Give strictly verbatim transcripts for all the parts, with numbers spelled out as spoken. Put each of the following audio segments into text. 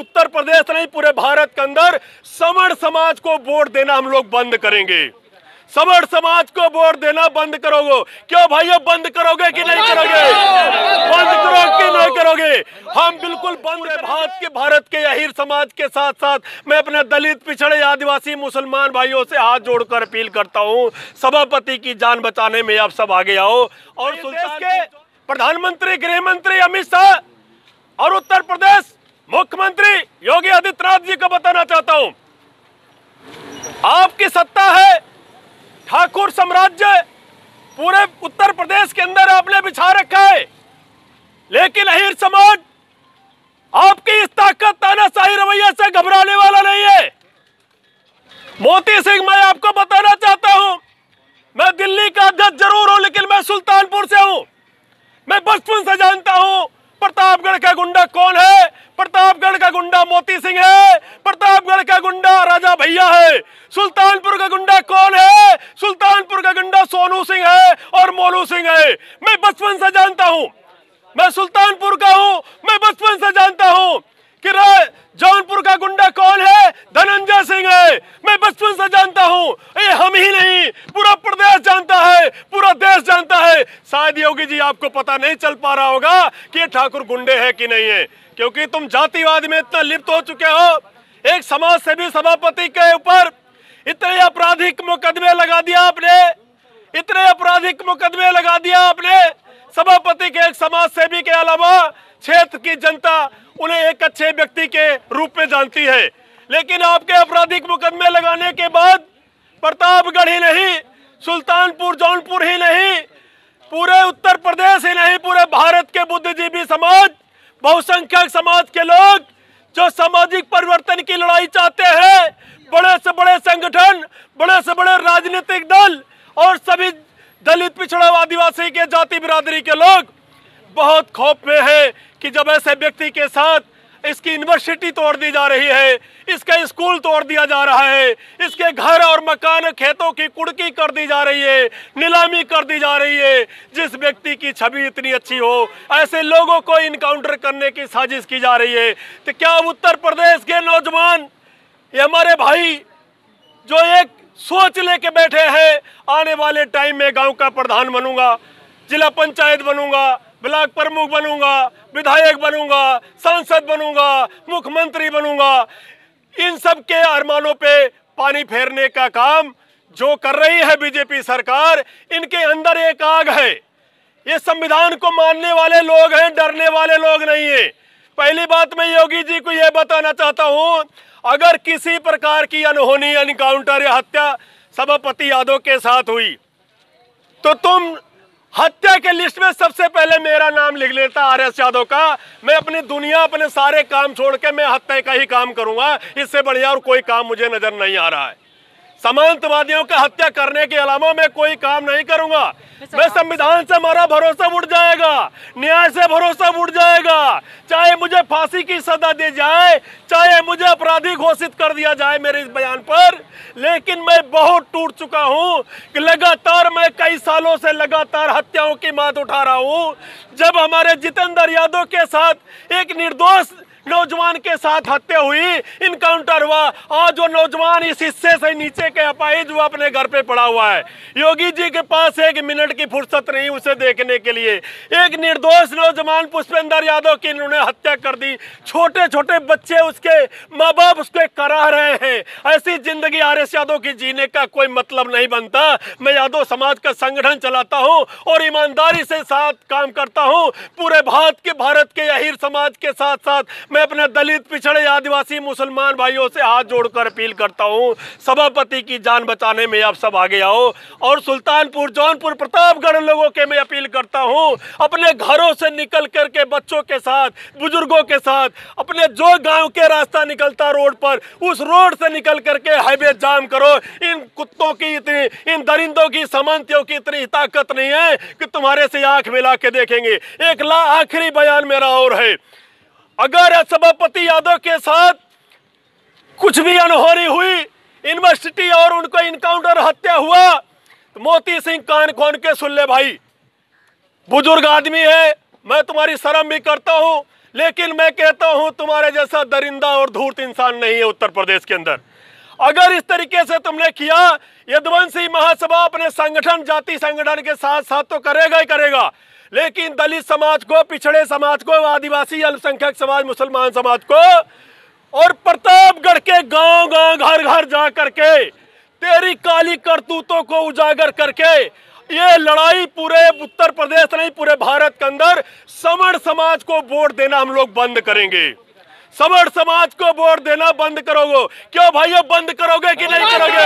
उत्तर प्रदेश नहीं पूरे भारत के अंदर समण समाज को वोट देना हम लोग बंद करेंगे। समण समाज को वोट देना बंद करोगे? क्यों भाइयों, बंद करोगे कि नहीं करोगे? बंद करोगे कि नहीं करोगे? हम बिल्कुल बंद है। भारत के भारत के अहीर समाज के साथ साथ मैं अपने दलित, पिछड़े, आदिवासी, मुसलमान भाइयों से हाथ जोड़कर अपील करता हूं, सभापति की जान बचाने में आप सब आगे आओ। और देश के प्रधानमंत्री, गृह मंत्री अमित शाह और उत्तर प्रदेश मुख्यमंत्री योगी आदित्यनाथ जी को बताना चाहता हूं, आपकी सत्ता है, ठाकुर साम्राज्य पूरे उत्तर प्रदेश के अंदर आपने बिछा रखा है, लेकिन अहीर समाज आपकी इस ताकत, तानाशाही रवैया से घबराने वाला नहीं है। मोती सिंह, मैं आपको बताना चाहता हूं, मैं दिल्ली का अध्यक्ष जरूर हूं, लेकिन मैं सुल्तानपुर से हूं। मैं बचपन से जानता हूं प्रतापगढ़ का गुंडा कौन है। प्रतापगढ़ का गुंडा मोती सिंह है, प्रतापगढ़ का गुंडा राजा भैया है। सुल्तानपुर का गुंडा कौन है? सुल्तानपुर का गुंडा सोनू सिंह है और मोनू सिंह है। मैं बचपन से जानता हूं, मैं सुल्तानपुर का हूं, मैं बचपन से जानता हूं कि जौनपुर का गुंडा कौन है? धनंजय सिंह है। मैं बचपन से जानता हूं, ये हम ही नहीं पूरा प्रदेश जानता है, पूरा देश जानता है। शायद योगी जी आपको पता नहीं चल पा रहा होगा कि ये ठाकुर गुंडे हैं कि नहीं है, क्योंकि तुम जातिवाद में इतना लिप्त हो चुके हो। एक समाज सेवी सभापति के ऊपर इतने आपराधिक मुकदमे लगा दिया आपने, इतने आपराधिक मुकदमे लगा दिया आपने। सभापति के एक समाज सेवी के अलावा क्षेत्र की जनता उन्हें एक अच्छे व्यक्ति के रूप में जानती है, लेकिन आपके आपराधिक मुकदमे लगाने के बाद प्रतापगढ़ ही नहीं, सुल्तानपुर, जौनपुर ही नहीं, पूरे उत्तर प्रदेश ही नहीं, पूरे भारत के बुद्धिजीवी समाज, बहुसंख्यक समाज के लोग जो सामाजिक परिवर्तन की लड़ाई चाहते हैं, बड़े से बड़े संगठन, बड़े से बड़े राजनीतिक दल और सभी दलित, पिछड़ा, आदिवासी के जाति बिरादरी के लोग बहुत खौफ में है कि जब ऐसे व्यक्ति के साथ इसकी यूनिवर्सिटी तोड़ दी जा रही है, इसका स्कूल तोड़ दिया जा रहा है, इसके घर और मकान, खेतों की कुड़की कर दी जा रही है, नीलामी कर दी जा रही है, जिस व्यक्ति की छवि इतनी अच्छी हो, ऐसे लोगों को इनकाउंटर करने की साजिश की जा रही है। तो क्या उत्तर प्रदेश के नौजवान, ये हमारे भाई जो एक सोच लेके बैठे हैं, आने वाले टाइम में गांव का प्रधान बनूंगा, जिला पंचायत बनूंगा, ब्लॉक प्रमुख बनूंगा, विधायक बनूंगा, सांसद बनूंगा, मुख्यमंत्री बनूंगा, इन सब के अरमानों पे पानी फेरने का काम जो कर रही है बीजेपी सरकार, इनके अंदर एक आग है। ये संविधान को मानने वाले लोग हैं, डरने वाले लोग नहीं है। पहली बात मैं योगी जी को यह बताना चाहता हूं, अगर किसी प्रकार की अनहोनी, एनकाउंटर या हत्या सभापति यादव के साथ हुई तो तुम हत्या के लिस्ट में सबसे पहले मेरा नाम लिख लेता, आर एस यादव का। मैं अपनी दुनिया, अपने सारे काम छोड़ के मैं हत्या का ही काम करूंगा, इससे बढ़िया और कोई काम मुझे नजर नहीं आ रहा है। समांतवादियों का हत्या करने के अलावा मैं कोई काम नहीं करूंगा। मैं संविधान से हमारा भरोसा उठ जाएगा, न्याय से भरोसा उठ जाएगा। चाहे मुझे फांसी की सजा दी जाए, चाहे मुझे अपराधी घोषित कर दिया जाए मेरे इस बयान पर, लेकिन मैं बहुत टूट चुका हूं कि लगातार मैं कई सालों से लगातार हत्याओं की मात उठा रहा हूं। जब हमारे जितेंद्र यादव के साथ एक निर्दोष नौजवान के साथ हत्या हुई, इनकाउंटर हुआ, आज वो नौजवान इस हिस्से से नीचे के अपाहिज वो अपने घर पे पड़ा हुआ है। योगी जी के पास एक मिनट की फुर्सत नहीं उसे देखने के लिए। एक निर्दोष नौजवान पुष्पेंद्र यादव की इन्होंने हत्या कर दी, छोटे छोटे बच्चे उसके माँ बाप उसके करा रहे हैं। ऐसी जिंदगी आर एस यादव की जीने का कोई मतलब नहीं बनता। मैं यादव समाज का संगठन चलाता हूँ और ईमानदारी से साथ काम करता हूँ। पूरे भारत के भारत के अहीर समाज के साथ साथ मैं अपने दलित, पिछड़े, आदिवासी, मुसलमान भाइयों से हाथ जोड़कर अपील करता हूं, सभापति की जान बचाने में आप सब आगे आओ। और सुल्तानपुर, जौनपुर, प्रतापगढ़ लोगों के मैं अपील करता हूं, अपने घरों से निकल करके बच्चों के साथ, बुजुर्गों के साथ, अपने जो गांव के रास्ता निकलता रोड पर, उस रोड से निकल करके हाईवे जाम करो। इन कुत्तों की इतनी, इन दरिंदों की, सामंतियों की इतनी ताकत नहीं है कि तुम्हारे से आंख मिला के देखेंगे। एक ला आखिरी बयान मेरा और है, अगर सभापति यादव के साथ कुछ भी अनहोनी हुई, यूनिवर्सिटी और उनको इनकाउंटर, हत्या हुआ, तो मोती सिंह कान खोल के सुन ले भाई, बुजुर्ग आदमी है, मैं तुम्हारी शर्म भी करता हूं, लेकिन मैं कहता हूं तुम्हारे जैसा दरिंदा और धूर्त इंसान नहीं है उत्तर प्रदेश के अंदर। अगर इस तरीके से तुमने किया, यदुवंशी महासभा अपने संगठन, जाति संगठन के साथ साथ तो करेगा ही करेगा, लेकिन दलित समाज को, पिछड़े समाज को, आदिवासी अल्पसंख्यक समाज, मुसलमान समाज को और प्रतापगढ़ के गांव गांव घर घर जा करके तेरी काली करतूतों को उजागर करके ये लड़ाई पूरे उत्तर प्रदेश नहीं पूरे भारत के अंदर समण समाज को वोट देना हम लोग बंद करेंगे। समण समाज को वोट देना बंद करोगे। क्यों भाइयों, बंद करोगे कि नहीं करोगे?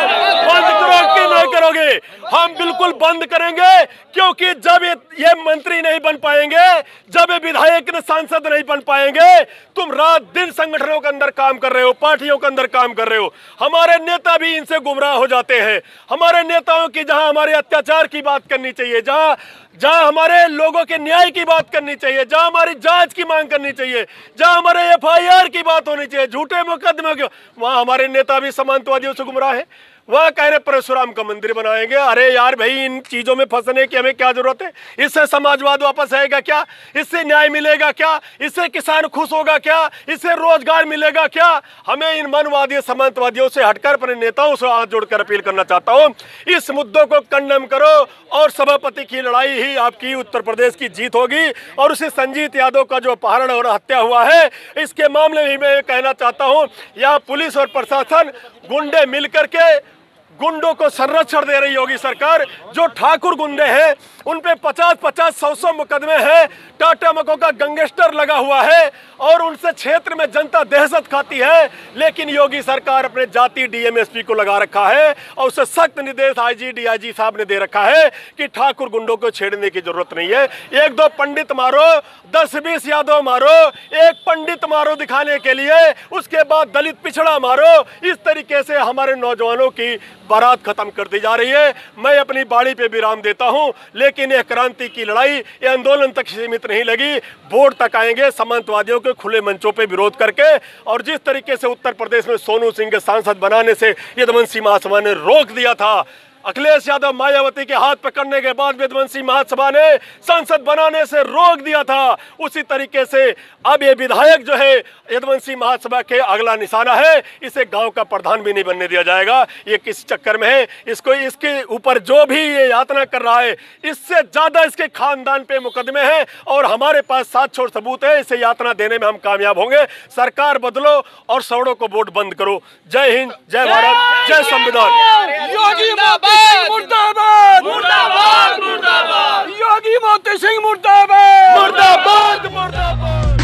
बंद करोगे कि नहीं करोगे? हम बिल्कुल बंद करेंगे, क्योंकि जब ये, ये मंत्री नहीं बन पाएंगे, जब ये विधायक सांसद नहीं बन पाएंगे, तुम रात दिन संगठनों के अंदर काम कर रहे हो, पार्टियों के अंदर काम कर रहे हो। हमारे नेता भी इनसे गुमराह हो जाते हैं। हमारे नेताओं की जहां हमारे अत्याचार की बात करनी चाहिए, जहां जहां हमारे लोगों के न्याय की बात करनी चाहिए, जहां हमारी जांच की मांग करनी चाहिए, जहां हमारे एफ आई आर की बात होनी चाहिए, झूठे मुकदमे की, वहां हमारे नेता भी सामंतवादियों से गुमराह है। वह कह रहे परशुराम का मंदिर बनाएंगे। अरे यार भाई, इन चीजों में फंसने की हमें क्या जरूरत है? इससे समाजवाद वापस आएगा क्या? इससे न्याय मिलेगा क्या? इससे किसान खुश होगा क्या? इससे रोजगार मिलेगा क्या? हमें इन मनवादी सामंतवादियों से हटकर अपने नेताओं से हाथ जोड़कर अपील करना चाहता हूं, इस मुद्दों को कंडेम करो और सभापति की लड़ाई ही आपकी उत्तर प्रदेश की जीत होगी। और उसे संजीत यादव का जो अपहरण और हत्या हुआ है, इसके मामले में मैं कहना चाहता हूं, यहाँ पुलिस और प्रशासन गुंडे मिलकर के गुंडों को संरक्षण दे रही होगी सरकार। जो ठाकुर गुंडे हैं उन पे पचास पचास सौ सौ मुकदमे हैं, टाटा मको का गैंगस्टर लगा हुआ है और उनसे क्षेत्र में जनता दहशत खाती है। लेकिन योगी सरकार अपने जाति डी एम एस पी को लगा रखा है और उसे सख्त निर्देश आई जी डी आई जी साहब ने दे रखा है कि ठाकुर गुंडों को छेड़ने की जरूरत नहीं है। एक दो पंडित मारो, दस बीस यादव मारो, एक पंडित मारो दिखाने के लिए, उसके बाद दलित पिछड़ा मारो। इस तरीके से हमारे नौजवानों की बारात खत्म कर दी जा रही है। मैं अपनी बाड़ी पे विराम देता हूं, लेकिन यह क्रांति की लड़ाई ये आंदोलन तक सीमित नहीं लगी, वोट तक आएंगे सामंतवादियों के खुले मंचों पे विरोध करके। और जिस तरीके से उत्तर प्रदेश में सोनू सिंह के सांसद बनाने से यदुवंशी महासभा ने रोक दिया था, अखिलेश यादव मायावती के हाथ पकड़ने के बाद यदुवंशी महासभा ने सांसद बनाने से रोक दिया था, उसी तरीके से अब ये विधायक जो है यदुवंशी महासभा के अगला निशाना है। इसे गांव का प्रधान भी नहीं बनने दिया जाएगा। ये किस चक्कर में है? इसको इसके ऊपर जो भी ये यातना कर रहा है, इससे ज्यादा इसके खानदान पे मुकदमे हैं और हमारे पास सात छोर सबूत है। इसे यातना देने में हम कामयाब होंगे। सरकार बदलो और सौड़ों को वोट बंद करो। जय हिंद, जय भारत, जय संविधान। योगी मुर्दाबाद, मुर्दाबाद, मुर्दाबाद। योगी मोती सिंह मुर्दाबाद, मुर्दाबाद, मुर्दाबाद।